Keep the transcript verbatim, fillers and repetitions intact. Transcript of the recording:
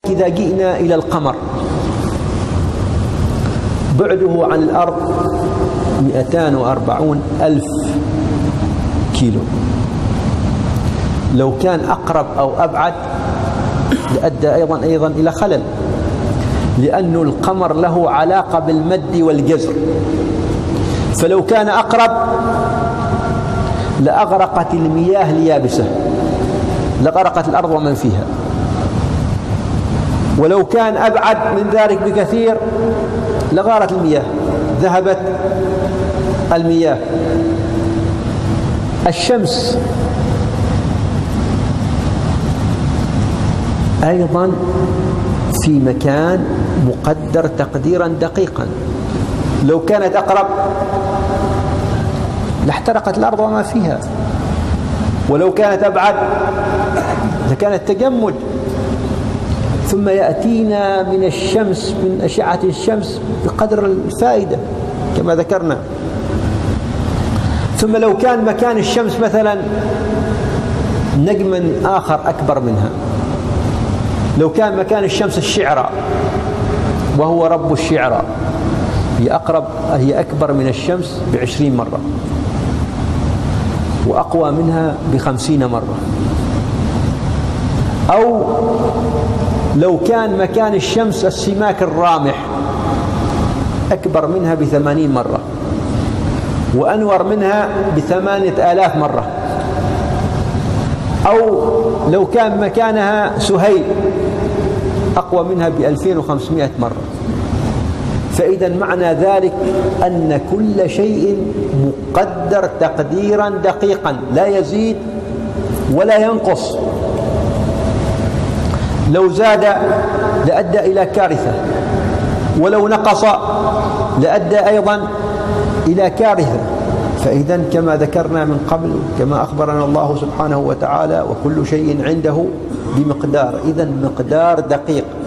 إذا جئنا إلى القمر بعده عن الأرض مئتان وأربعون ألف كيلو. لو كان أقرب أو أبعد لأدى أيضا أيضا إلى خلل، لأن القمر له علاقة بالمد والجزر، فلو كان أقرب لأغرقت المياه اليابسة، لغرقت الأرض ومن فيها. ولو كان أبعد من ذلك بكثير لغارت المياه، ذهبت المياه. الشمس أيضا في مكان مقدر تقديرا دقيقا، لو كانت أقرب لاحترقت الأرض وما فيها، ولو كانت أبعد لكانت تجمد. ثم يأتينا من الشمس، من أشعة الشمس بقدر الفائدة كما ذكرنا. ثم لو كان مكان الشمس مثلا نجما آخر أكبر منها، لو كان مكان الشمس الشعرى وهو رب الشعرى، هي أقرب، هي أكبر من الشمس بعشرين مرة وأقوى منها بخمسين مرة. أو لو كان مكان الشمس السماك الرامح أكبر منها بثمانين مرة وأنور منها بثمانية آلاف مرة. أو لو كان مكانها سهيل أقوى منها بألفين وخمسمائة مرة. فإذا معنى ذلك أن كل شيء مقدر تقديرا دقيقا لا يزيد ولا ينقص. لو زاد لأدى إلى كارثة، ولو نقص لأدى أيضا إلى كارثة. فإذا كما ذكرنا من قبل، كما أخبرنا الله سبحانه وتعالى: وكل شيء عنده بمقدار. إذا مقدار دقيق.